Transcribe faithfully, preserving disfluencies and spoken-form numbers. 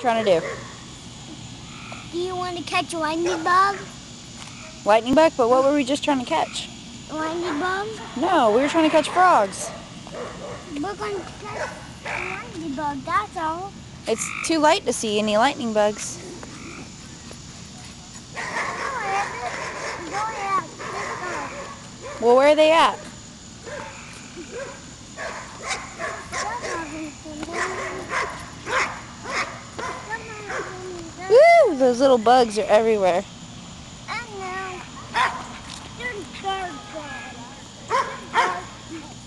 trying to do? Do you want to catch a lightning bug? Lightning bug? But what were we just trying to catch? A lightning bug? No, we were trying to catch frogs. We're going to catch a lightning bug, that's all. It's too light to see any lightning bugs. Well, where are they at? Woo! Those little bugs are everywhere. I know.